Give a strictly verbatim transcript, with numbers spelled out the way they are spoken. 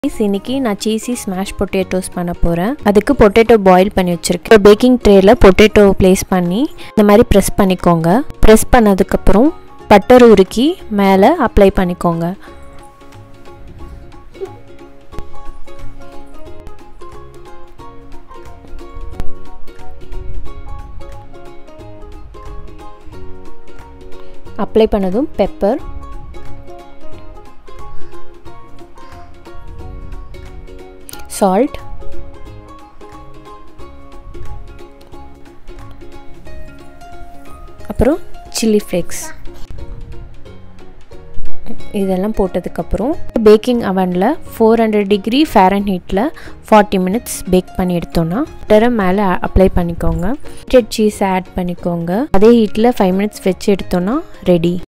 இன்னைக்கு நான் cheesy smash potatoes பண்ண போகிறேன். அதுக்கு பொட்டேட்டோ பாயில் பண்ணி வச்சுருக்கேன். பேக்கிங் ட்ரேயில் பொட்டேட்டோ ப்ளேஸ் பண்ணி இந்த மாதிரி ப்ரெஸ் பண்ணிக்கோங்க. ப்ரெஸ் பண்ணதுக்கப்புறம் பட்டர் உருக்கி மேலே அப்ளை பண்ணிக்கோங்க. அப்ளை பண்ணதும் பெப்பர், சால்ட், அப்புறம் சில்லி ஃப்ளேக்ஸ் இதெல்லாம் போட்டதுக்கப்புறம் பேக்கிங் அவனில் ஃபோர் ஹண்ட்ரட் டிகிரி ஃபேரன்ஹீட்டில் ஃபார்ட்டி மினிட்ஸ் பேக் பண்ணி எடுத்தோன்னா பட்டரை மேலே அப்ளை பண்ணிக்கோங்க. சீஸ் ஆட் பண்ணிக்கோங்க. அதே ஹீட்டில் ஃபைவ் மினிட்ஸ் வச்சு எடுத்தோன்னா ரெடி.